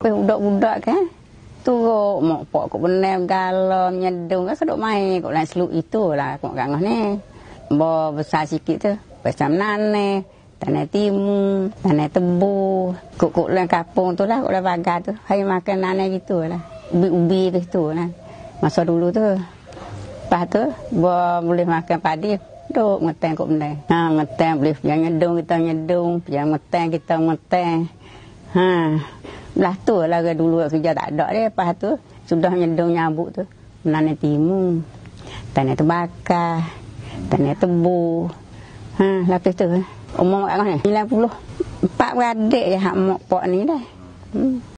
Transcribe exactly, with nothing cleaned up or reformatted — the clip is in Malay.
Budak-budak kan. Turuk mak pak kok benar galam nyedung kan kedok main kok lain seluk itulah kok gangah ni. Bo besar sikit tu. Macam nane, tanah timun, tanah tebu. Kok-kok lain kampung tu lah, kok lain bagar tu. Hai makan nane gitu lah. Ubi-ubi gitu lah. Masa dulu tu. Lepas tu, bo boleh makan padi. Duk ngeteng kok benar. Ha, ngeteng boleh yang nyedung kita nyedung, yang ngeteng kita ngeteng. Ha. Belah tu lah dulu kerja tak ada dia. Lepas tu sudah nyedung nyabuk tu. Menanam timun. Tanah terbakar. Tanah tebu. Ha, lapis tu. Umur kat mana? sembilan puluh empat beradik je hak mak pak ni dah. Hmm.